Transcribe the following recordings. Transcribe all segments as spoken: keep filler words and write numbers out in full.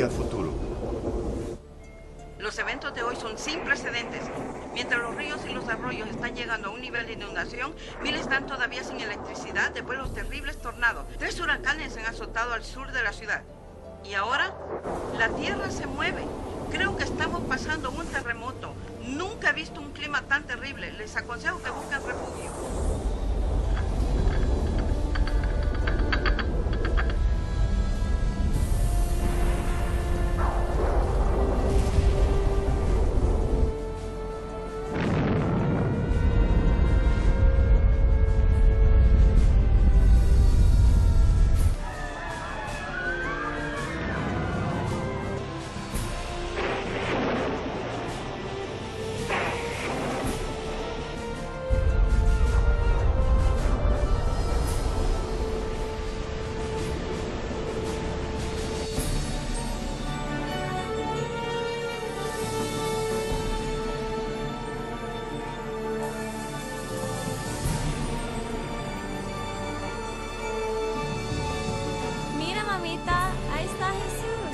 día futuro. Los eventos de hoy son sin precedentes. Mientras los ríos y los arroyos están llegando a un nivel de inundación, miles están todavía sin electricidad después de los terribles tornados. Tres huracanes han azotado al sur de la ciudad. Y ahora, la tierra se mueve. Creo que estamos pasando un terremoto. Nunca he visto un clima tan terrible. Les aconsejo que busquen refugio. Ahí está Jesús.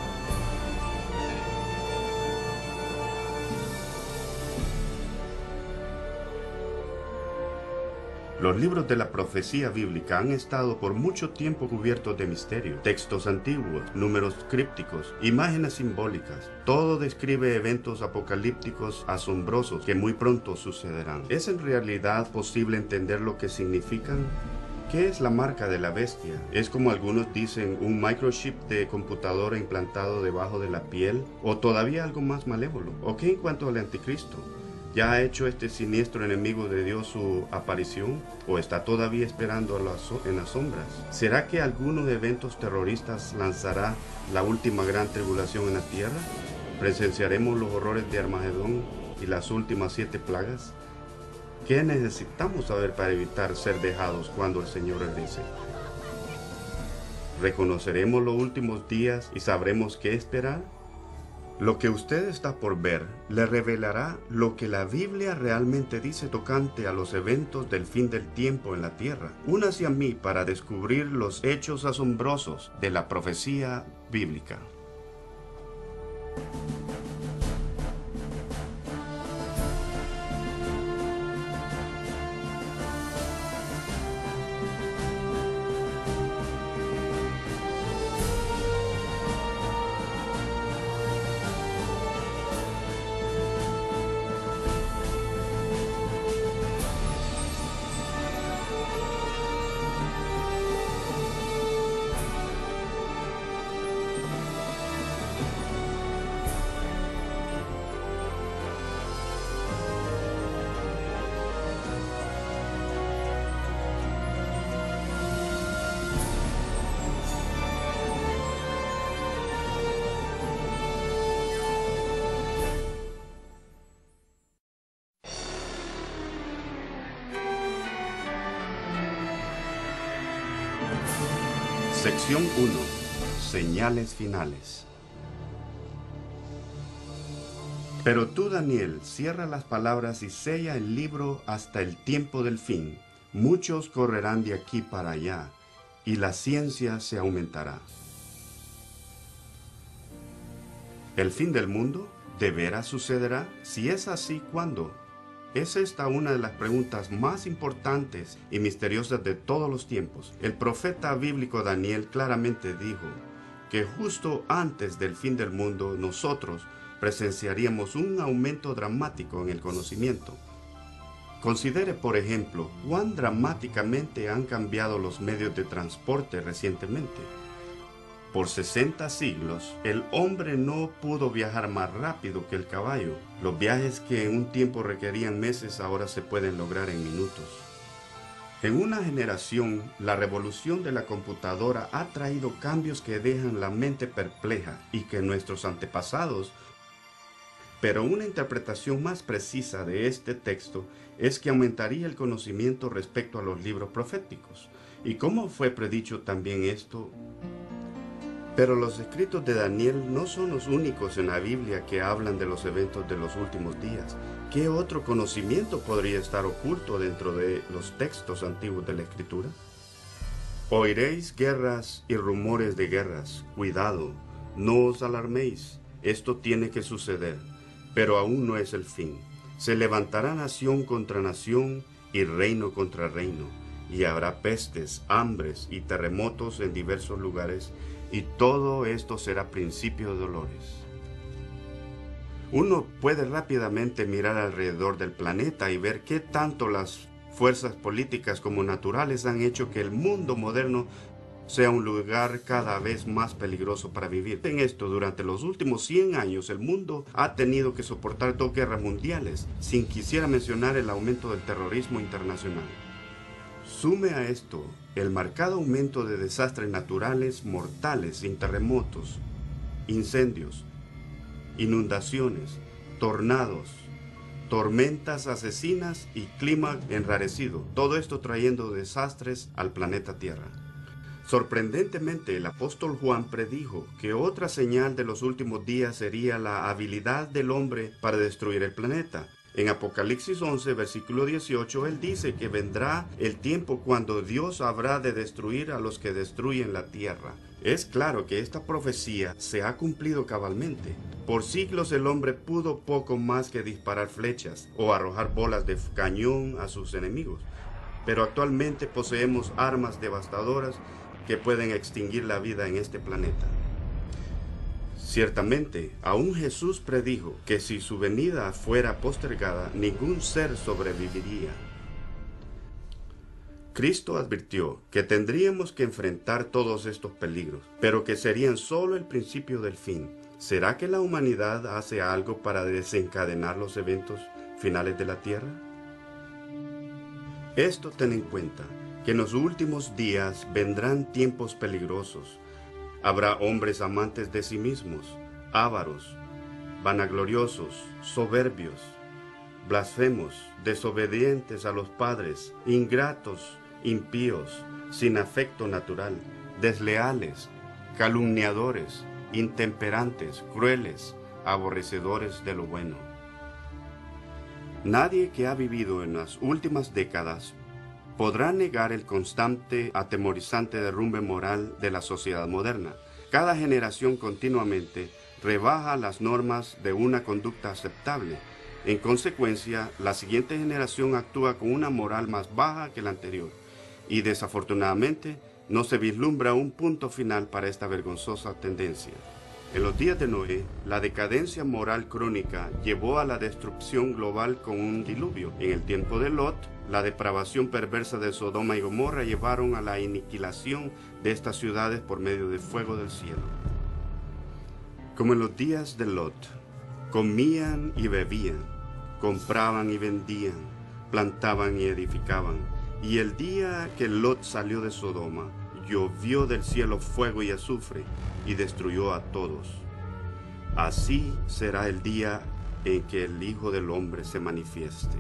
Los libros de la profecía bíblica han estado por mucho tiempo cubiertos de misterio. Textos antiguos, números crípticos, imágenes simbólicas. Todo describe eventos apocalípticos asombrosos que muy pronto sucederán. ¿Es en realidad posible entender lo que significan? ¿Qué es la marca de la bestia? ¿Es, como algunos dicen, un microchip de computadora implantado debajo de la piel? ¿O todavía algo más malévolo? ¿O qué en cuanto al anticristo? ¿Ya ha hecho este siniestro enemigo de Dios su aparición? ¿O está todavía esperando a las, en las sombras? ¿Será que algunos eventos terroristas lanzará la última gran tribulación en la tierra? ¿Presenciaremos los horrores de Armagedón y las últimas siete plagas? ¿Qué necesitamos saber para evitar ser dejados cuando el Señor regrese? ¿Reconoceremos los últimos días y sabremos qué esperar? Lo que usted está por ver le revelará lo que la Biblia realmente dice tocante a los eventos del fin del tiempo en la tierra. Únase a mí para descubrir los hechos asombrosos de la profecía bíblica. Sección uno. Señales finales. Pero tú, Daniel, cierra las palabras y sella el libro hasta el tiempo del fin. Muchos correrán de aquí para allá, y la ciencia se aumentará. ¿El fin del mundo de veras sucederá? Si es así, ¿cuándo? Es esta una de las preguntas más importantes y misteriosas de todos los tiempos. El profeta bíblico Daniel claramente dijo que justo antes del fin del mundo nosotros presenciaríamos un aumento dramático en el conocimiento. Considere, por ejemplo, cuán dramáticamente han cambiado los medios de transporte recientemente. Por sesenta siglos, el hombre no pudo viajar más rápido que el caballo. Los viajes que en un tiempo requerían meses ahora se pueden lograr en minutos. En una generación, la revolución de la computadora ha traído cambios que dejan la mente perpleja y que nuestros antepasados... Pero una interpretación más precisa de este texto es que aumentaría el conocimiento respecto a los libros proféticos. ¿Y cómo fue predicho también esto? Pero los escritos de Daniel no son los únicos en la Biblia que hablan de los eventos de los últimos días. ¿Qué otro conocimiento podría estar oculto dentro de los textos antiguos de la Escritura? Oiréis guerras y rumores de guerras. Cuidado, no os alarméis, esto tiene que suceder, pero aún no es el fin. Se levantará nación contra nación y reino contra reino, y habrá pestes, hambres y terremotos en diversos lugares, y todo esto será principio de dolores. Uno puede rápidamente mirar alrededor del planeta y ver qué tanto las fuerzas políticas como naturales han hecho que el mundo moderno sea un lugar cada vez más peligroso para vivir. En esto, durante los últimos cien años, el mundo ha tenido que soportar dos guerras mundiales, sin quisiera mencionar el aumento del terrorismo internacional. Sume a esto el marcado aumento de desastres naturales mortales, sin terremotos, incendios, inundaciones, tornados, tormentas asesinas y clima enrarecido, todo esto trayendo desastres al planeta Tierra. Sorprendentemente, el apóstol Juan predijo que otra señal de los últimos días sería la habilidad del hombre para destruir el planeta. En Apocalipsis once, versículo dieciocho, él dice que vendrá el tiempo cuando Dios habrá de destruir a los que destruyen la tierra. Es claro que esta profecía se ha cumplido cabalmente. Por siglos el hombre pudo poco más que disparar flechas o arrojar bolas de cañón a sus enemigos. Pero actualmente poseemos armas devastadoras que pueden extinguir la vida en este planeta. Ciertamente, aún Jesús predijo que si su venida fuera postergada, ningún ser sobreviviría. Cristo advirtió que tendríamos que enfrentar todos estos peligros, pero que serían solo el principio del fin. ¿Será que la humanidad hace algo para desencadenar los eventos finales de la Tierra? Esto ten en cuenta, que en los últimos días vendrán tiempos peligrosos. Habrá hombres amantes de sí mismos, ávaros, vanagloriosos, soberbios, blasfemos, desobedientes a los padres, ingratos, impíos, sin afecto natural, desleales, calumniadores, intemperantes, crueles, aborrecedores de lo bueno. Nadie que ha vivido en las últimas décadas podrá negar el constante, atemorizante derrumbe moral de la sociedad moderna. Cada generación continuamente rebaja las normas de una conducta aceptable. En consecuencia, la siguiente generación actúa con una moral más baja que la anterior, y desafortunadamente no se vislumbra un punto final para esta vergonzosa tendencia. En los días de Noé, la decadencia moral crónica llevó a la destrucción global con un diluvio. En el tiempo de Lot, la depravación perversa de Sodoma y Gomorra llevaron a la aniquilación de estas ciudades por medio de fuego del cielo. Como en los días de Lot, comían y bebían, compraban y vendían, plantaban y edificaban. Y el día que Lot salió de Sodoma, llovió del cielo fuego y azufre, y destruyó a todos. Así será el día en que el Hijo del Hombre se manifieste.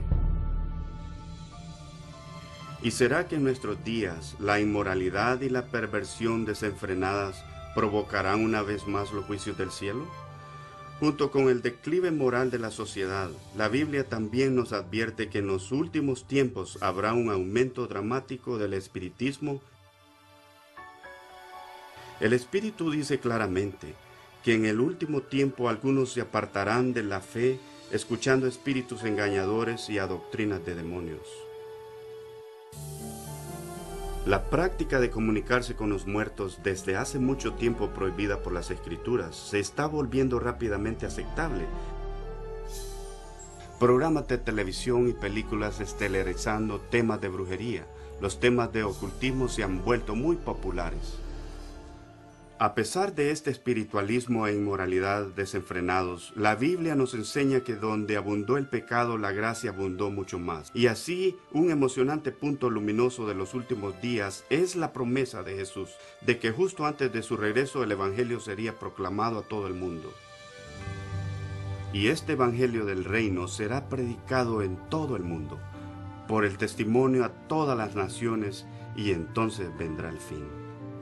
¿Y será que en nuestros días la inmoralidad y la perversión desenfrenadas provocarán una vez más los juicios del cielo? Junto con el declive moral de la sociedad, la Biblia también nos advierte que en los últimos tiempos habrá un aumento dramático del espiritismo. El Espíritu dice claramente que en el último tiempo algunos se apartarán de la fe, escuchando espíritus engañadores y a doctrinas de demonios. La práctica de comunicarse con los muertos, desde hace mucho tiempo prohibida por las Escrituras, se está volviendo rápidamente aceptable. Programas de televisión y películas estelarizando temas de brujería, los temas de ocultismo se han vuelto muy populares. A pesar de este espiritualismo e inmoralidad desenfrenados, la Biblia nos enseña que donde abundó el pecado, la gracia abundó mucho más. Y así, un emocionante punto luminoso de los últimos días es la promesa de Jesús, de que justo antes de su regreso el Evangelio sería proclamado a todo el mundo. Y este Evangelio del Reino será predicado en todo el mundo, por el testimonio a todas las naciones, y entonces vendrá el fin.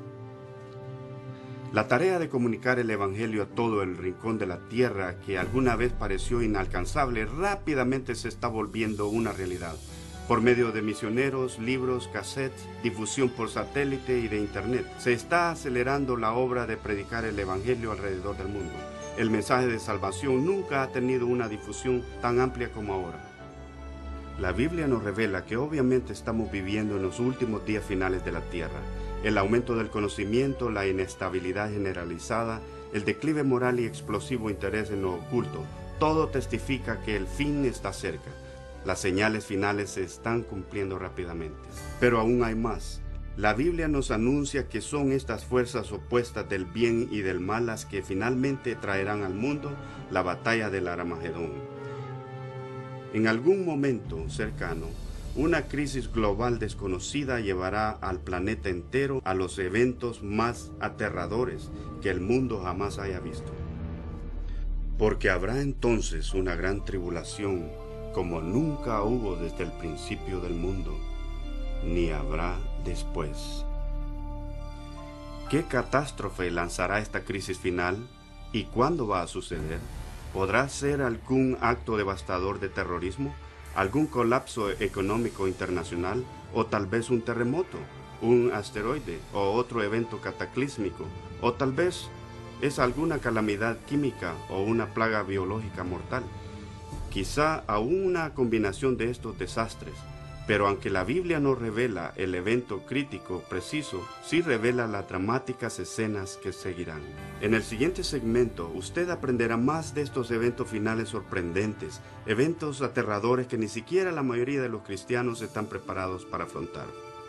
La tarea de comunicar el Evangelio a todo el rincón de la tierra que alguna vez pareció inalcanzable rápidamente se está volviendo una realidad. por medio de misioneros, libros, cassettes, difusión por satélite y de internet. Se está acelerando la obra de predicar el evangelio alrededor del mundo. El mensaje de salvación nunca ha tenido una difusión tan amplia como ahora. La Biblia nos revela que obviamente estamos viviendo en los últimos días finales de la tierra. El aumento del conocimiento, la inestabilidad generalizada, el declive moral y explosivo interés en lo oculto, todo testifica que el fin está cerca. Las señales finales se están cumpliendo rápidamente. Pero aún hay más. La Biblia nos anuncia que son estas fuerzas opuestas del bien y del mal las que finalmente traerán al mundo la batalla del Armagedón. En algún momento cercano, una crisis global desconocida llevará al planeta entero a los eventos más aterradores que el mundo jamás haya visto. Porque habrá entonces una gran tribulación como nunca hubo desde el principio del mundo, ni habrá después. ¿Qué catástrofe lanzará esta crisis final y cuándo va a suceder? ¿Podrá ser algún acto devastador de terrorismo, algún colapso económico internacional o tal vez un terremoto, un asteroide o otro evento cataclísmico, o tal vez es alguna calamidad química o una plaga biológica mortal? Quizá aún una combinación de estos desastres, pero aunque la Biblia no revela el evento crítico preciso, sí revela las dramáticas escenas que seguirán. En el siguiente segmento, usted aprenderá más de estos eventos finales sorprendentes, eventos aterradores que ni siquiera la mayoría de los cristianos están preparados para afrontar.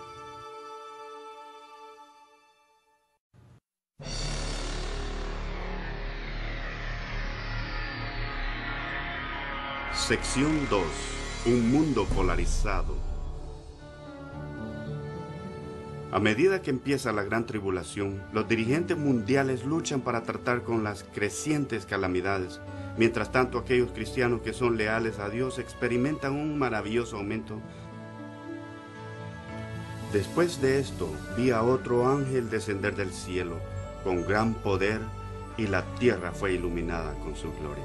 Sección dos. Un mundo polarizado. A medida que empieza la gran tribulación, los dirigentes mundiales luchan para tratar con las crecientes calamidades. Mientras tanto, aquellos cristianos que son leales a Dios experimentan un maravilloso aumento. Después de esto, vi a otro ángel descender del cielo con gran poder, y la tierra fue iluminada con su gloria.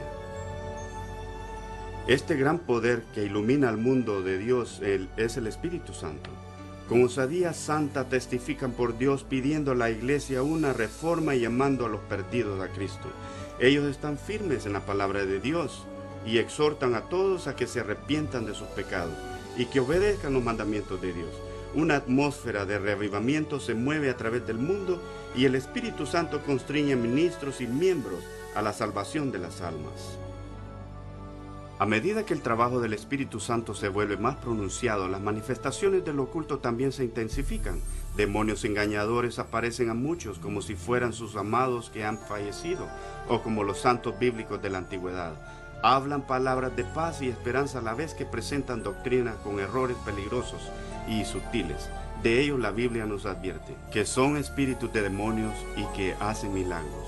Este gran poder que ilumina al mundo de Dios el, es el Espíritu Santo. Con osadía santa testifican por Dios, pidiendo a la iglesia una reforma y llamando a los perdidos a Cristo. Ellos están firmes en la palabra de Dios y exhortan a todos a que se arrepientan de sus pecados y que obedezcan los mandamientos de Dios. Una atmósfera de reavivamiento se mueve a través del mundo y el Espíritu Santo constriñe ministros y miembros a la salvación de las almas. A medida que el trabajo del Espíritu Santo se vuelve más pronunciado, las manifestaciones del oculto también se intensifican. Demonios engañadores aparecen a muchos como si fueran sus amados que han fallecido, o como los santos bíblicos de la antigüedad. Hablan palabras de paz y esperanza a la vez que presentan doctrinas con errores peligrosos y sutiles. De ellos la Biblia nos advierte, que son espíritus de demonios y que hacen milagros.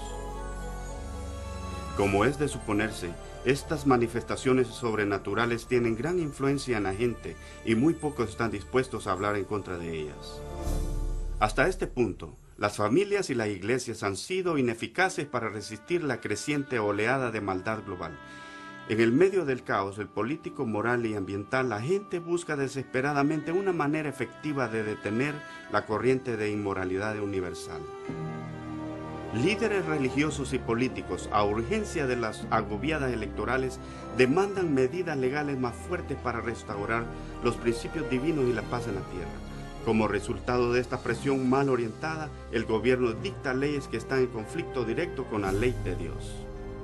Como es de suponerse, estas manifestaciones sobrenaturales tienen gran influencia en la gente y muy pocos están dispuestos a hablar en contra de ellas. Hasta este punto, las familias y las iglesias han sido ineficaces para resistir la creciente oleada de maldad global. En el medio del caos, el político, moral y ambiental, la gente busca desesperadamente una manera efectiva de detener la corriente de inmoralidad universal. Líderes religiosos y políticos, a urgencia de las agobiadas electorales, demandan medidas legales más fuertes para restaurar los principios divinos y la paz en la tierra. Como resultado de esta presión mal orientada, el gobierno dicta leyes que están en conflicto directo con la ley de Dios.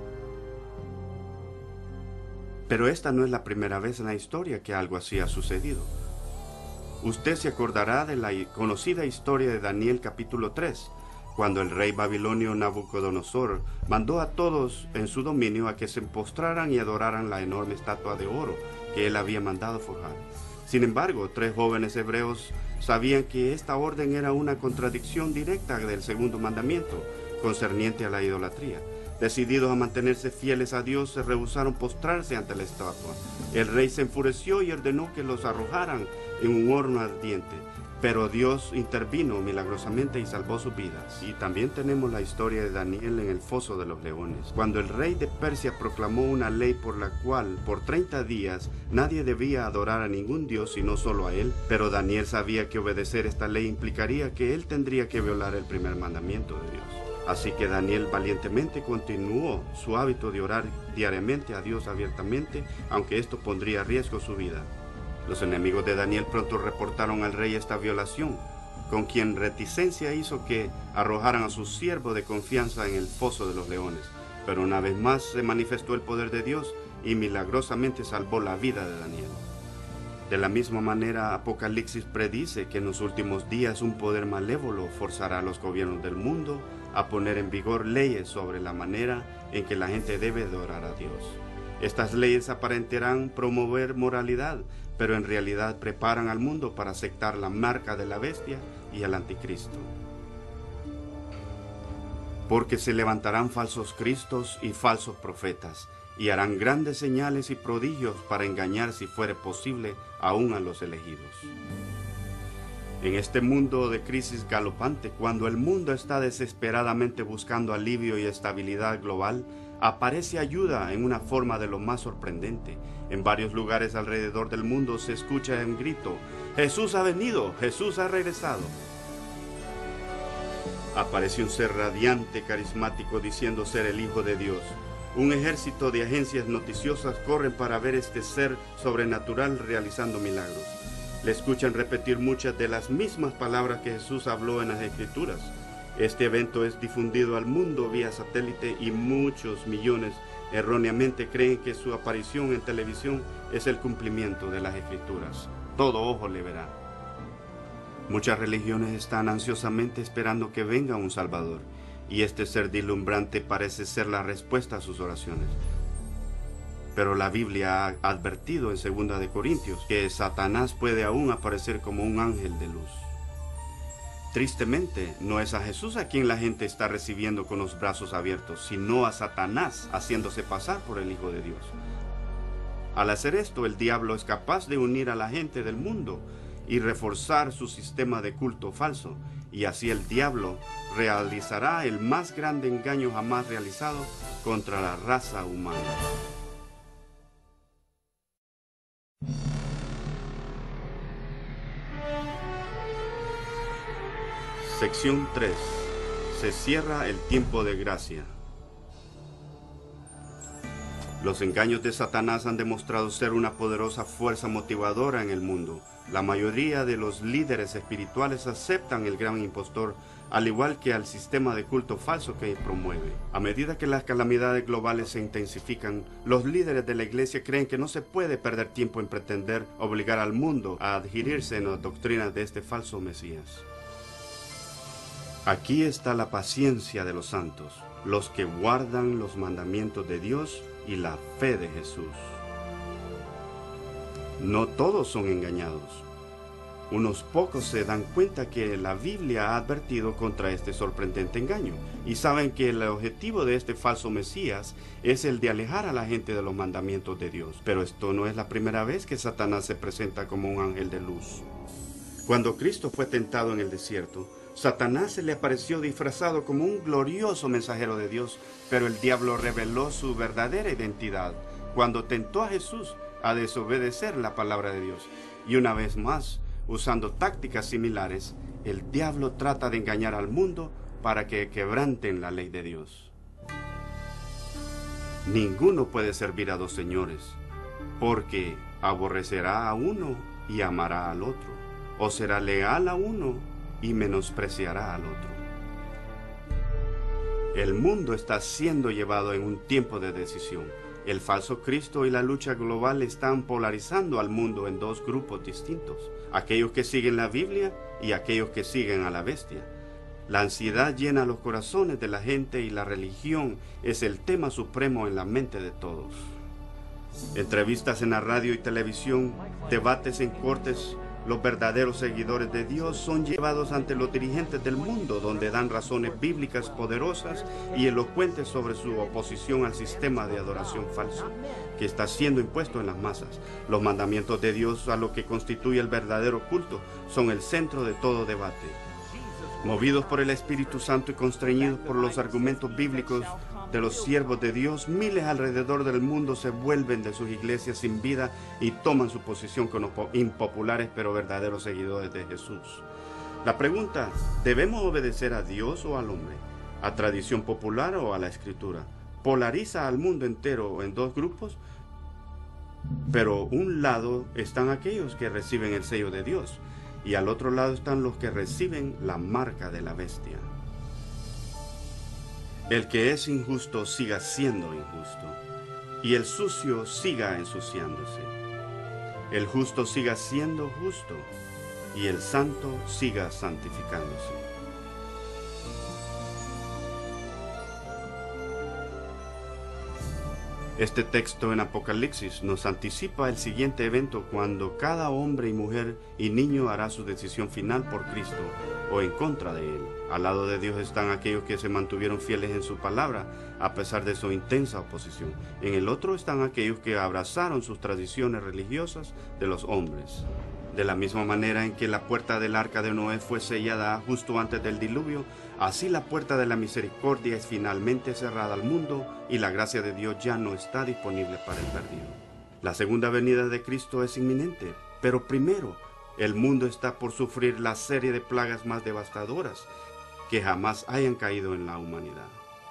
Pero esta no es la primera vez en la historia que algo así ha sucedido. Usted se acordará de la conocida historia de Daniel capítulo tres, cuando el rey babilonio Nabucodonosor mandó a todos en su dominio a que se postraran y adoraran la enorme estatua de oro que él había mandado forjar. Sin embargo, tres jóvenes hebreos sabían que esta orden era una contradicción directa del segundo mandamiento, concerniente a la idolatría. Decididos a mantenerse fieles a Dios, se rehusaron postrarse ante la estatua. El rey se enfureció y ordenó que los arrojaran en un horno ardiente. pero Dios intervino milagrosamente y salvó sus vidas. Y también tenemos la historia de Daniel en el foso de los leones, cuando el rey de Persia proclamó una ley por la cual por treinta días nadie debía adorar a ningún dios sino solo a él, pero Daniel sabía que obedecer esta ley implicaría que él tendría que violar el primer mandamiento de Dios. Así que Daniel valientemente continuó su hábito de orar diariamente a Dios abiertamente, aunque esto pondría a riesgo su vida. Los enemigos de Daniel pronto reportaron al rey esta violación, con quien reticencia hizo que arrojaran a su siervo de confianza en el foso de los leones. Pero una vez más se manifestó el poder de Dios y milagrosamente salvó la vida de Daniel. De la misma manera, Apocalipsis predice que en los últimos días un poder malévolo forzará a los gobiernos del mundo a poner en vigor leyes sobre la manera en que la gente debe adorar a Dios. Estas leyes aparentarán promover moralidad, pero en realidad preparan al mundo para aceptar la marca de la bestia y el anticristo. Porque se levantarán falsos cristos y falsos profetas, y harán grandes señales y prodigios para engañar, si fuere posible, aún a los elegidos. En este mundo de crisis galopante, cuando el mundo está desesperadamente buscando alivio y estabilidad global, aparece ayuda en una forma de lo más sorprendente. En varios lugares alrededor del mundo se escucha un grito: ¡Jesús ha venido! ¡Jesús ha regresado! Aparece un ser radiante, carismático, diciendo ser el Hijo de Dios. Un ejército de agencias noticiosas corren para ver este ser sobrenatural realizando milagros. Le escuchan repetir muchas de las mismas palabras que Jesús habló en las Escrituras. Este evento es difundido al mundo vía satélite y muchos millones erróneamente creen que su aparición en televisión es el cumplimiento de las Escrituras. Todo ojo le verá. Muchas religiones están ansiosamente esperando que venga un Salvador, y este ser deslumbrante parece ser la respuesta a sus oraciones. Pero la Biblia ha advertido en segunda de Corintios que Satanás puede aún aparecer como un ángel de luz. Tristemente, no es a Jesús a quien la gente está recibiendo con los brazos abiertos, sino a Satanás haciéndose pasar por el Hijo de Dios. Al hacer esto, el diablo es capaz de unir a la gente del mundo y reforzar su sistema de culto falso, y así el diablo realizará el más grande engaño jamás realizado contra la raza humana. Sección tres. Se cierra el tiempo de gracia. Los engaños de Satanás han demostrado ser una poderosa fuerza motivadora en el mundo. La mayoría de los líderes espirituales aceptan el gran impostor, al igual que al sistema de culto falso que promueve. A medida que las calamidades globales se intensifican, los líderes de la iglesia creen que no se puede perder tiempo en pretender obligar al mundo a adherirse en las doctrinas de este falso Mesías. Aquí está la paciencia de los santos, los que guardan los mandamientos de Dios y la fe de Jesús. No todos son engañados. Unos pocos se dan cuenta que la Biblia ha advertido contra este sorprendente engaño y saben que el objetivo de este falso Mesías es el de alejar a la gente de los mandamientos de Dios. Pero esto no es la primera vez que Satanás se presenta como un ángel de luz. Cuando Cristo fue tentado en el desierto, Satanás se le apareció disfrazado como un glorioso mensajero de Dios, pero el diablo reveló su verdadera identidad cuando tentó a Jesús a desobedecer la palabra de Dios. Y una vez más, usando tácticas similares, el diablo trata de engañar al mundo para que quebranten la ley de Dios. Ninguno puede servir a dos señores, porque aborrecerá a uno y amará al otro, o será leal a uno y menospreciará al otro. El mundo está siendo llevado en un tiempo de decisión. El falso Cristo y la lucha global están polarizando al mundo en dos grupos distintos: aquellos que siguen la Biblia y aquellos que siguen a la bestia. La ansiedad llena los corazones de la gente y la religión es el tema supremo en la mente de todos. Entrevistas en la radio y televisión, debates en cortes Los verdaderos seguidores de Dios son llevados ante los dirigentes del mundo, donde dan razones bíblicas poderosas y elocuentes sobre su oposición al sistema de adoración falso que está siendo impuesto en las masas. Los mandamientos de Dios, a lo que constituye el verdadero culto, son el centro de todo debate. Movidos por el Espíritu Santo y constreñidos por los argumentos bíblicos de los siervos de Dios, miles alrededor del mundo se vuelven de sus iglesias sin vida y toman su posición como impopulares pero verdaderos seguidores de Jesús. La pregunta: ¿debemos obedecer a Dios o al hombre? ¿A tradición popular o a la Escritura? Polariza al mundo entero en dos grupos, pero un lado están aquellos que reciben el sello de Dios y al otro lado están los que reciben la marca de la bestia. El que es injusto siga siendo injusto, y el sucio siga ensuciándose. El justo siga siendo justo, y el santo siga santificándose. Este texto en Apocalipsis nos anticipa el siguiente evento cuando cada hombre y mujer y niño hará su decisión final por Cristo o en contra de Él. Al lado de Dios están aquellos que se mantuvieron fieles en su palabra a pesar de su intensa oposición. En el otro están aquellos que abrazaron sus tradiciones religiosas de los hombres. De la misma manera en que la puerta del arca de Noé fue sellada justo antes del diluvio, así la puerta de la misericordia es finalmente cerrada al mundo y la gracia de Dios ya no está disponible para el perdido. La segunda venida de Cristo es inminente, pero primero el mundo está por sufrir la serie de plagas más devastadoras que jamás hayan caído en la humanidad.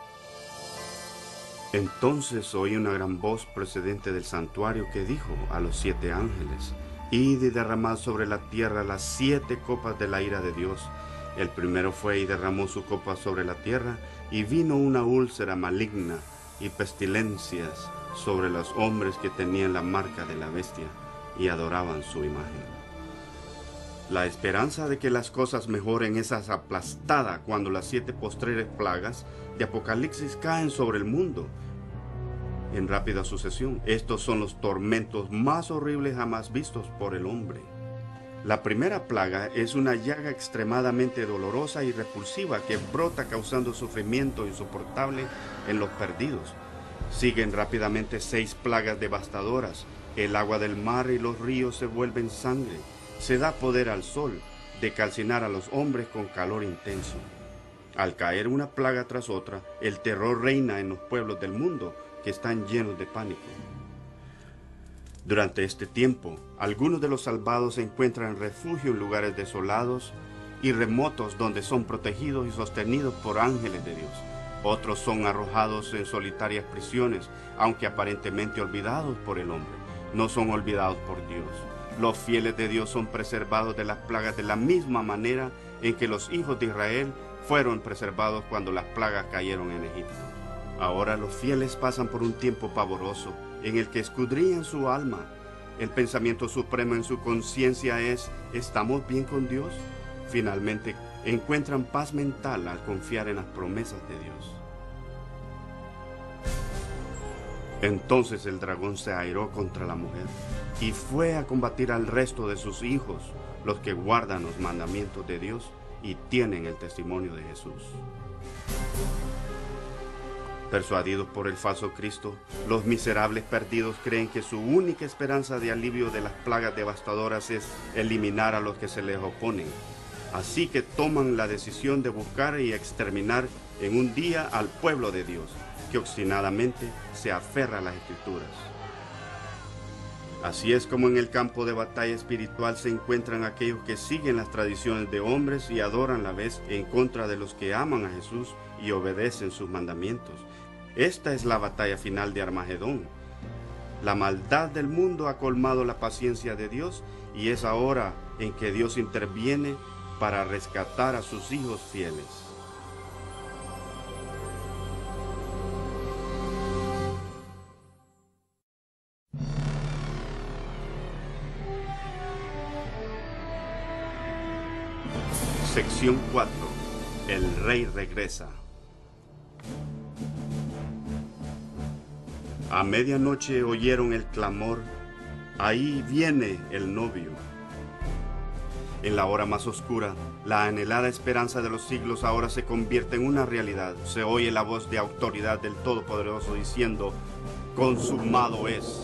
Entonces oí una gran voz procedente del santuario que dijo a los siete ángeles: Id y derramad sobre la tierra las siete copas de la ira de Dios. El primero fue y derramó su copa sobre la tierra, y vino una úlcera maligna y pestilencias sobre los hombres que tenían la marca de la bestia y adoraban su imagen. La esperanza de que las cosas mejoren es aplastada cuando las siete postreras plagas de Apocalipsis caen sobre el mundo en rápida sucesión. Estos son los tormentos más horribles jamás vistos por el hombre. La primera plaga es una llaga extremadamente dolorosa y repulsiva que brota causando sufrimiento insoportable en los perdidos. Siguen rápidamente seis plagas devastadoras. El agua del mar y los ríos se vuelven sangre. Se da poder al sol de calcinar a los hombres con calor intenso. Al caer una plaga tras otra, el terror reina en los pueblos del mundo que están llenos de pánico. Durante este tiempo, algunos de los salvados se encuentran refugio en lugares desolados y remotos donde son protegidos y sostenidos por ángeles de Dios. Otros son arrojados en solitarias prisiones, aunque aparentemente olvidados por el hombre. No son olvidados por Dios. Los fieles de Dios son preservados de las plagas de la misma manera en que los hijos de Israel fueron preservados cuando las plagas cayeron en Egipto. Ahora los fieles pasan por un tiempo pavoroso en el que escudriñan su alma. El pensamiento supremo en su conciencia es: ¿estamos bien con Dios? Finalmente encuentran paz mental al confiar en las promesas de Dios. Entonces el dragón se airó contra la mujer y fue a combatir al resto de sus hijos, los que guardan los mandamientos de Dios y tienen el testimonio de Jesús. Persuadidos por el falso Cristo, los miserables perdidos creen que su única esperanza de alivio de las plagas devastadoras es eliminar a los que se les oponen. Así que toman la decisión de buscar y exterminar en un día al pueblo de Dios, que obstinadamente se aferra a las Escrituras. Así es como en el campo de batalla espiritual se encuentran aquellos que siguen las tradiciones de hombres y adoran la bestia en contra de los que aman a Jesús y obedecen sus mandamientos. Esta es la batalla final de Armagedón. La maldad del mundo ha colmado la paciencia de Dios y es ahora en que Dios interviene para rescatar a sus hijos fieles. Sección cuatro. El rey regresa. A medianoche oyeron el clamor: ahí viene el novio. En la hora más oscura, la anhelada esperanza de los siglos ahora se convierte en una realidad. Se oye la voz de autoridad del Todopoderoso diciendo: consumado es.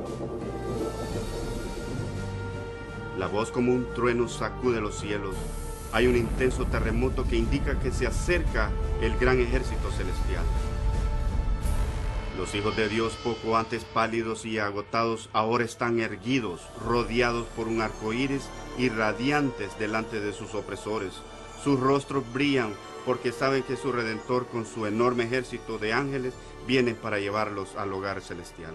La voz como un trueno sacude los cielos. Hay un intenso terremoto que indica que se acerca el gran ejército celestial. Los hijos de Dios, poco antes pálidos y agotados, ahora están erguidos, rodeados por un arco iris y radiantes delante de sus opresores. Sus rostros brillan porque saben que su Redentor, con su enorme ejército de ángeles, viene para llevarlos al hogar celestial.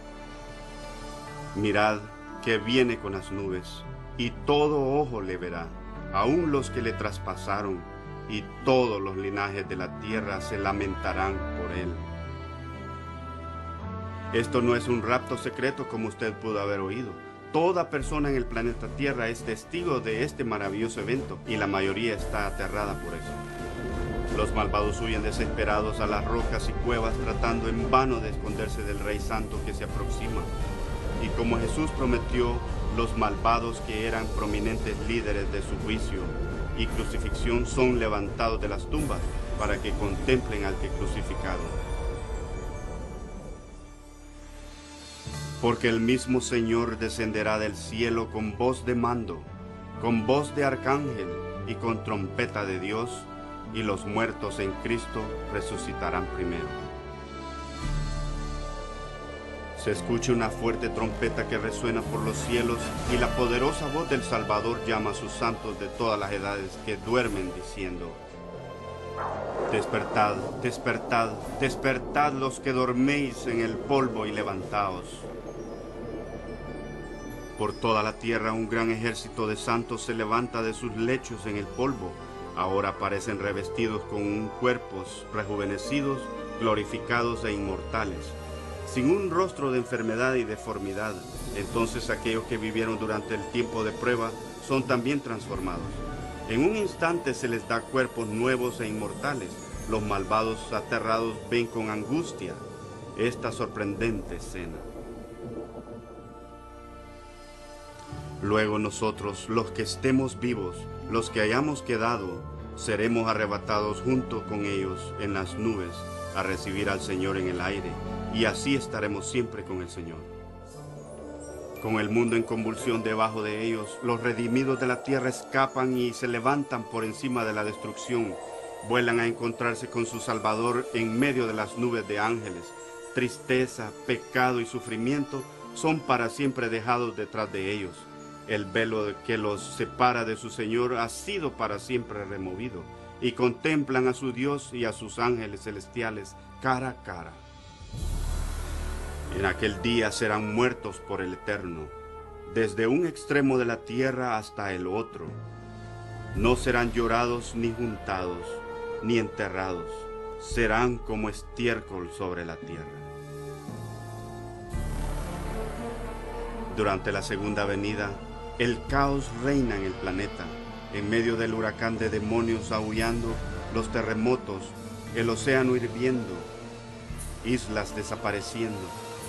Mirad que viene con las nubes, y todo ojo le verá, aun los que le traspasaron, y todos los linajes de la tierra se lamentarán por él. Esto no es un rapto secreto como usted pudo haber oído. Toda persona en el planeta Tierra es testigo de este maravilloso evento y la mayoría está aterrada por eso. Los malvados huyen desesperados a las rocas y cuevas tratando en vano de esconderse del Rey Santo que se aproxima. Y como Jesús prometió, los malvados que eran prominentes líderes de su juicio y crucifixión son levantados de las tumbas para que contemplen al que crucificaron. Porque el mismo Señor descenderá del cielo con voz de mando, con voz de arcángel y con trompeta de Dios, y los muertos en Cristo resucitarán primero. Se escucha una fuerte trompeta que resuena por los cielos, y la poderosa voz del Salvador llama a sus santos de todas las edades que duermen, diciendo: despertad, despertad, despertad los que dorméis en el polvo y levantaos. Por toda la tierra un gran ejército de santos se levanta de sus lechos en el polvo. Ahora aparecen revestidos con cuerpos rejuvenecidos, glorificados e inmortales, sin un rostro de enfermedad y deformidad. Entonces aquellos que vivieron durante el tiempo de prueba son también transformados. En un instante se les da cuerpos nuevos e inmortales. Los malvados aterrados ven con angustia esta sorprendente escena. Luego nosotros, los que estemos vivos, los que hayamos quedado, seremos arrebatados junto con ellos en las nubes a recibir al Señor en el aire, y así estaremos siempre con el Señor. Con el mundo en convulsión debajo de ellos, los redimidos de la tierra escapan y se levantan por encima de la destrucción. Vuelan a encontrarse con su Salvador en medio de las nubes de ángeles. Tristeza, pecado y sufrimiento son para siempre dejados detrás de ellos. El velo que los separa de su Señor ha sido para siempre removido, y contemplan a su Dios y a sus ángeles celestiales cara a cara. En aquel día serán muertos por el Eterno, desde un extremo de la tierra hasta el otro. No serán llorados ni juntados, ni enterrados. Serán como estiércol sobre la tierra. Durante la segunda venida, el caos reina en el planeta. En medio del huracán de demonios aullando, los terremotos, el océano hirviendo, islas desapareciendo,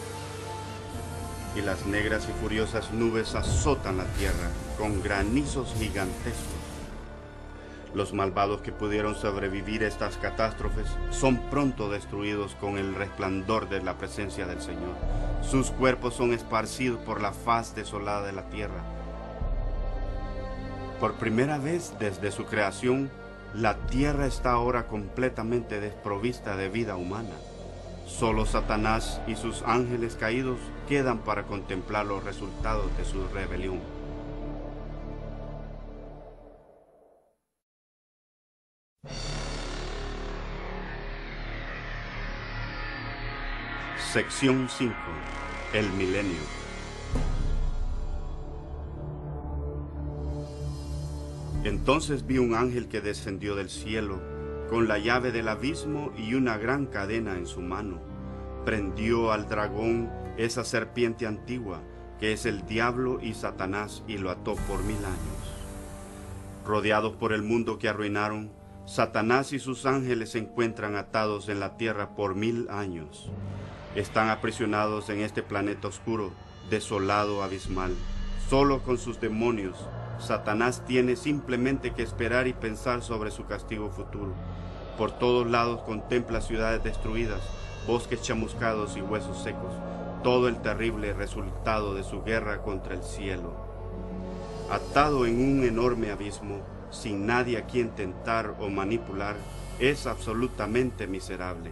y las negras y furiosas nubes azotan la tierra con granizos gigantescos. Los malvados que pudieron sobrevivir estas catástrofes son pronto destruidos con el resplandor de la presencia del Señor. Sus cuerpos son esparcidos por la faz desolada de la tierra. Por primera vez desde su creación, la tierra está ahora completamente desprovista de vida humana. Solo Satanás y sus ángeles caídos quedan para contemplar los resultados de su rebelión. Sección cinco. El milenio. Entonces vi un ángel que descendió del cielo, con la llave del abismo y una gran cadena en su mano. Prendió al dragón, esa serpiente antigua, que es el diablo y Satanás, y lo ató por mil años. Rodeados por el mundo que arruinaron, Satanás y sus ángeles se encuentran atados en la tierra por mil años. Están aprisionados en este planeta oscuro, desolado, abismal, solo con sus demonios, Satanás tiene simplemente que esperar y pensar sobre su castigo futuro. Por todos lados contempla ciudades destruidas, bosques chamuscados y huesos secos, todo el terrible resultado de su guerra contra el cielo. Atado en un enorme abismo, sin nadie a quien tentar o manipular, es absolutamente miserable.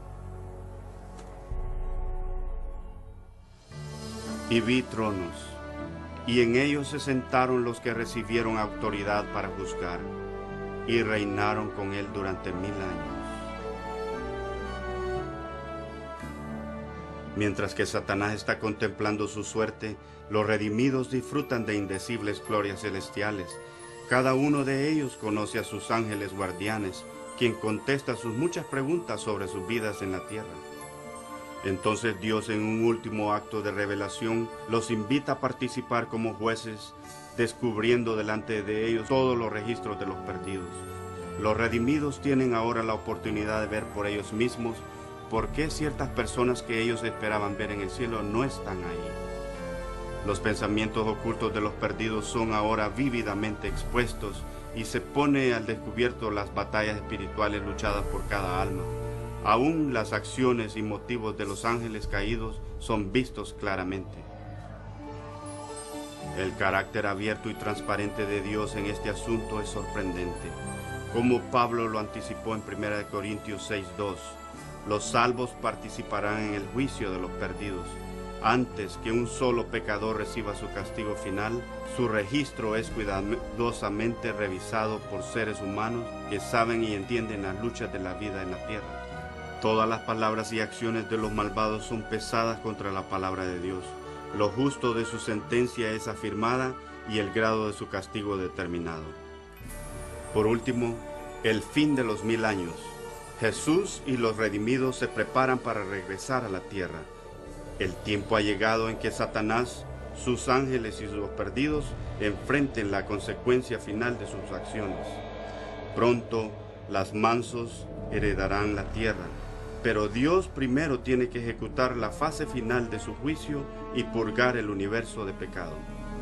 Y vi tronos, y en ellos se sentaron los que recibieron autoridad para juzgar, y reinaron con él durante mil años. Mientras que Satanás está contemplando su suerte, los redimidos disfrutan de indecibles glorias celestiales. Cada uno de ellos conoce a sus ángeles guardianes, quien contesta sus muchas preguntas sobre sus vidas en la tierra. Entonces Dios, en un último acto de revelación, los invita a participar como jueces, descubriendo delante de ellos todos los registros de los perdidos. Los redimidos tienen ahora la oportunidad de ver por ellos mismos por qué ciertas personas que ellos esperaban ver en el cielo no están ahí. Los pensamientos ocultos de los perdidos son ahora vívidamente expuestos y se pone al descubierto las batallas espirituales luchadas por cada alma. Aún las acciones y motivos de los ángeles caídos son vistos claramente. El carácter abierto y transparente de Dios en este asunto es sorprendente. Como Pablo lo anticipó en primera de Corintios seis dos, los salvos participarán en el juicio de los perdidos. Antes que un solo pecador reciba su castigo final, su registro es cuidadosamente revisado por seres humanos que saben y entienden las luchas de la vida en la tierra. Todas las palabras y acciones de los malvados son pesadas contra la palabra de Dios. Lo justo de su sentencia es afirmada y el grado de su castigo determinado. Por último, el fin de los mil años. Jesús y los redimidos se preparan para regresar a la tierra. El tiempo ha llegado en que Satanás, sus ángeles y sus perdidos enfrenten la consecuencia final de sus acciones. Pronto, los mansos heredarán la tierra, pero Dios primero tiene que ejecutar la fase final de su juicio y purgar el universo de pecado.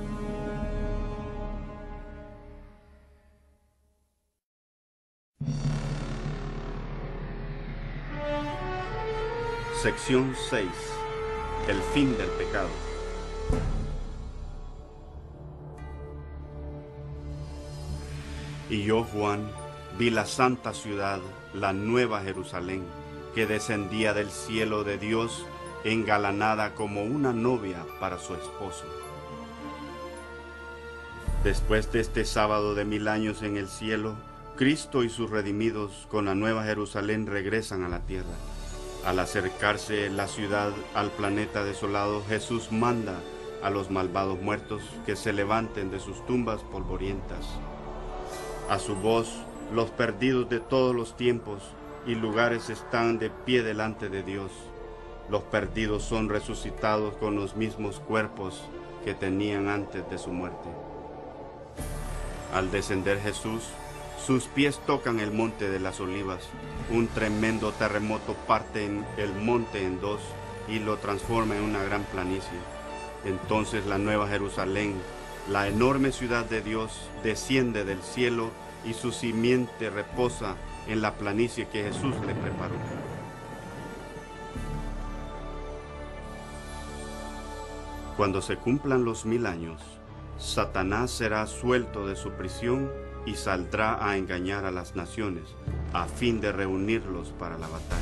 Sección seis. El fin del pecado. Y yo, Juan, vi la santa ciudad, la nueva Jerusalén, que descendía del cielo de Dios, engalanada como una novia para su esposo. Después de este sábado de mil años en el cielo, Cristo y sus redimidos con la nueva Jerusalén regresan a la tierra. Al acercarse la ciudad al planeta desolado, Jesús manda a los malvados muertos que se levanten de sus tumbas polvorientas. A su voz, los perdidos de todos los tiempos y lugares están de pie delante de Dios. Los perdidos son resucitados con los mismos cuerpos que tenían antes de su muerte. Al descender Jesús, sus pies tocan el monte de las olivas. Un tremendo terremoto parte en el monte en dos y lo transforma en una gran planicie. Entonces la nueva Jerusalén, la enorme ciudad de Dios, desciende del cielo y su simiente reposa en la planicie que Jesús le preparó. Cuando se cumplan los mil años, Satanás será suelto de su prisión y saldrá a engañar a las naciones, a fin de reunirlos para la batalla.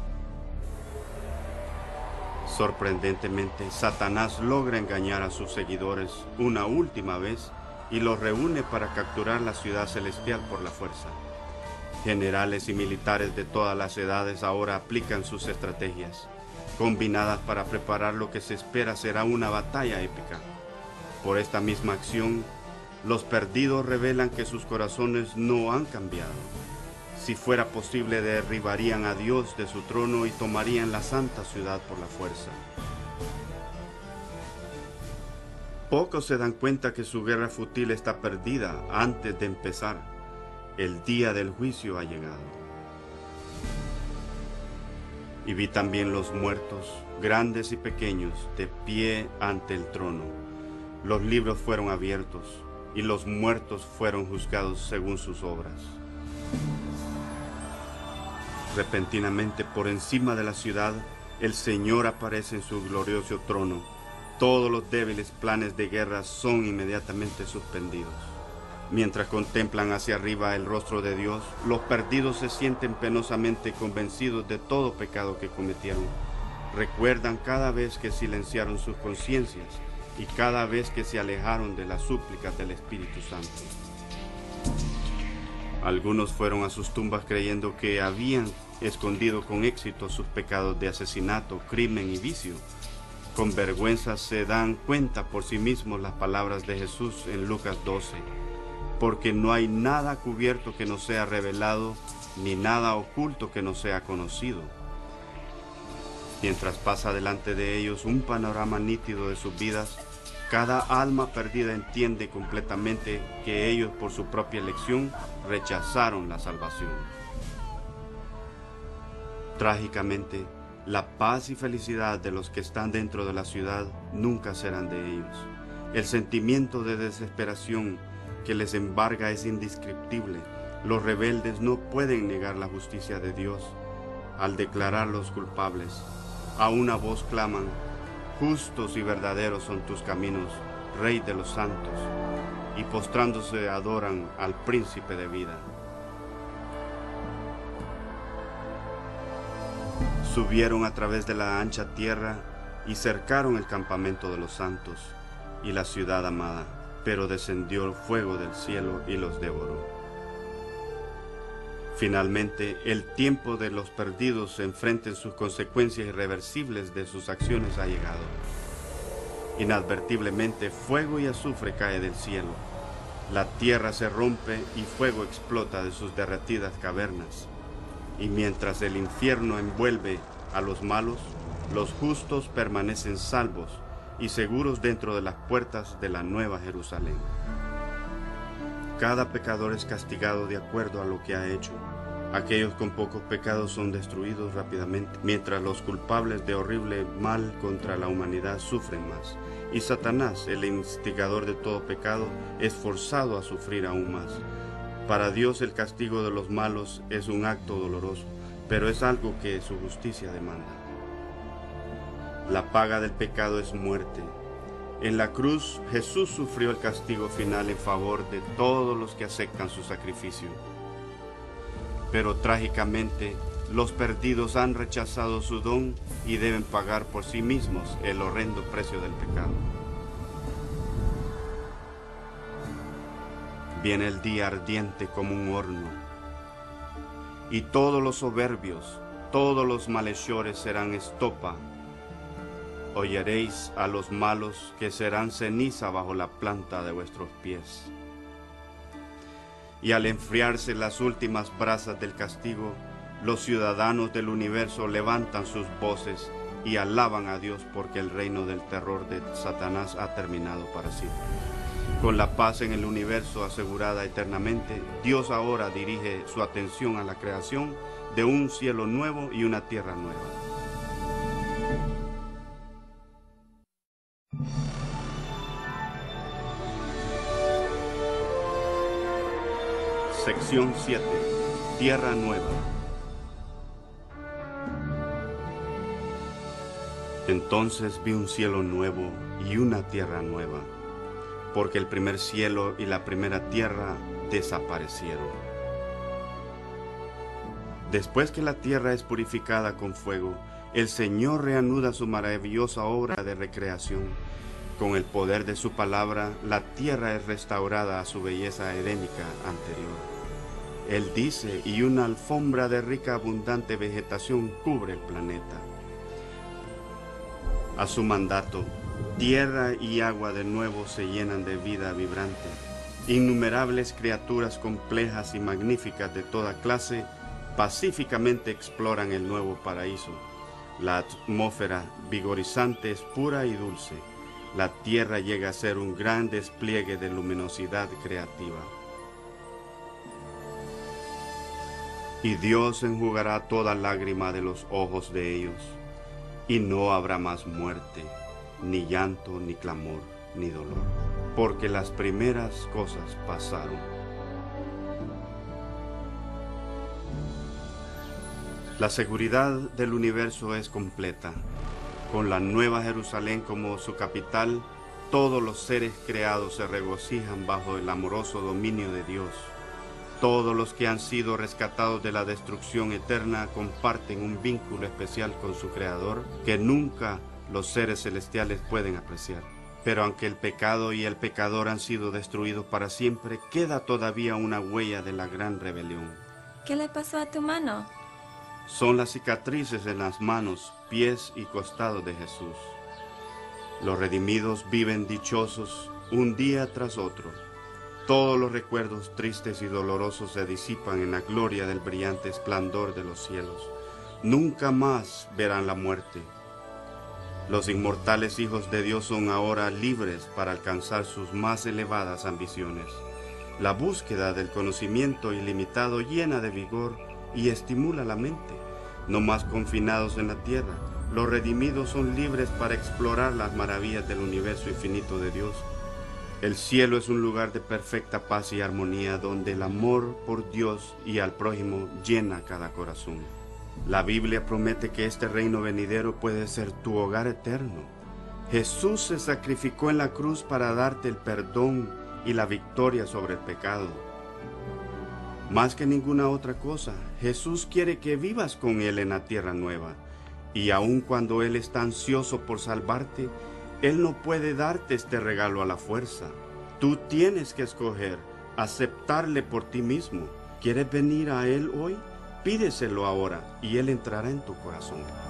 Sorprendentemente, Satanás logra engañar a sus seguidores una última vez y los reúne para capturar la ciudad celestial por la fuerza. Generales y militares de todas las edades ahora aplican sus estrategias, combinadas para preparar lo que se espera será una batalla épica. Por esta misma acción, los perdidos revelan que sus corazones no han cambiado. Si fuera posible, derribarían a Dios de su trono y tomarían la santa ciudad por la fuerza. Pocos se dan cuenta que su guerra fútil está perdida antes de empezar. El día del juicio ha llegado. Y vi también los muertos, grandes y pequeños, de pie ante el trono. Los libros fueron abiertos. y los muertos fueron juzgados según sus obras. Repentinamente, por encima de la ciudad, el Señor aparece en su glorioso trono. Todos los débiles planes de guerra son inmediatamente suspendidos. Mientras contemplan hacia arriba el rostro de Dios, los perdidos se sienten penosamente convencidos de todo pecado que cometieron. Recuerdan cada vez que silenciaron sus conciencias y cada vez que se alejaron de las súplicas del Espíritu Santo. Algunos fueron a sus tumbas creyendo que habían escondido con éxito sus pecados de asesinato, crimen y vicio. Con vergüenza se dan cuenta por sí mismos las palabras de Jesús en Lucas doce, porque no hay nada cubierto que no sea revelado, ni nada oculto que no sea conocido. Mientras pasa delante de ellos un panorama nítido de sus vidas, cada alma perdida entiende completamente que ellos por su propia elección rechazaron la salvación. Trágicamente, la paz y felicidad de los que están dentro de la ciudad nunca serán de ellos. El sentimiento de desesperación que les embarga es indescriptible. Los rebeldes no pueden negar la justicia de Dios. Al declararlos culpables, a una voz claman: justos y verdaderos son tus caminos, Rey de los santos, y postrándose adoran al Príncipe de vida. Subieron a través de la ancha tierra y cercaron el campamento de los santos y la ciudad amada, pero descendió el fuego del cielo y los devoró. Finalmente, el tiempo de los perdidos enfrenten sus consecuencias irreversibles de sus acciones ha llegado. Inadvertiblemente, fuego y azufre cae del cielo. La tierra se rompe y fuego explota de sus derretidas cavernas. Y mientras el infierno envuelve a los malos, los justos permanecen salvos y seguros dentro de las puertas de la Nueva Jerusalén. Cada pecador es castigado de acuerdo a lo que ha hecho. Aquellos con pocos pecados son destruidos rápidamente, mientras los culpables de horrible mal contra la humanidad sufren más. Y Satanás, el instigador de todo pecado, es forzado a sufrir aún más. Para Dios el castigo de los malos es un acto doloroso, pero es algo que su justicia demanda. La paga del pecado es muerte. En la cruz, Jesús sufrió el castigo final en favor de todos los que aceptan su sacrificio. Pero trágicamente, los perdidos han rechazado su don y deben pagar por sí mismos el horrendo precio del pecado. Viene el día ardiente como un horno, y todos los soberbios, todos los malhechores serán estopa. Oyeréis a los malos que serán ceniza bajo la planta de vuestros pies. Y al enfriarse las últimas brasas del castigo, los ciudadanos del universo levantan sus voces y alaban a Dios porque el reino del terror de Satanás ha terminado para siempre. Con la paz en el universo asegurada eternamente, Dios ahora dirige su atención a la creación de un cielo nuevo y una tierra nueva. Sección siete. Tierra Nueva. Entonces vi un cielo nuevo y una tierra nueva, porque el primer cielo y la primera tierra desaparecieron. Después que la tierra es purificada con fuego, el Señor reanuda su maravillosa obra de recreación. Con el poder de su palabra, la tierra es restaurada a su belleza edénica anterior. Él dice, y una alfombra de rica abundante vegetación cubre el planeta. A su mandato, tierra y agua de nuevo se llenan de vida vibrante. Innumerables criaturas complejas y magníficas de toda clase pacíficamente exploran el nuevo paraíso. La atmósfera vigorizante es pura y dulce. La tierra llega a ser un gran despliegue de luminosidad creativa. Y Dios enjugará toda lágrima de los ojos de ellos, y no habrá más muerte, ni llanto, ni clamor, ni dolor. porque las primeras cosas pasaron. La seguridad del universo es completa. Con la Nueva Jerusalén como su capital, todos los seres creados se regocijan bajo el amoroso dominio de Dios. Todos los que han sido rescatados de la destrucción eterna comparten un vínculo especial con su Creador que nunca los seres celestiales pueden apreciar. Pero aunque el pecado y el pecador han sido destruidos para siempre, queda todavía una huella de la gran rebelión. ¿Qué le pasó a tu mano? Son las cicatrices en las manos, pies y costados de Jesús. Los redimidos viven dichosos un día tras otro. Todos los recuerdos tristes y dolorosos se disipan en la gloria del brillante esplendor de los cielos. Nunca más verán la muerte. Los inmortales hijos de Dios son ahora libres para alcanzar sus más elevadas ambiciones. La búsqueda del conocimiento ilimitado llena de vigor y estimula la mente. No más confinados en la tierra, los redimidos son libres para explorar las maravillas del universo infinito de Dios. El cielo es un lugar de perfecta paz y armonía donde el amor por Dios y al prójimo llena cada corazón. La Biblia promete que este reino venidero puede ser tu hogar eterno. Jesús se sacrificó en la cruz para darte el perdón y la victoria sobre el pecado. Más que ninguna otra cosa, Jesús quiere que vivas con Él en la tierra nueva. Y aun cuando Él está ansioso por salvarte, Él no puede darte este regalo a la fuerza. Tú tienes que escoger aceptarle por ti mismo. ¿Quieres venir a Él hoy? Pídeselo ahora y Él entrará en tu corazón.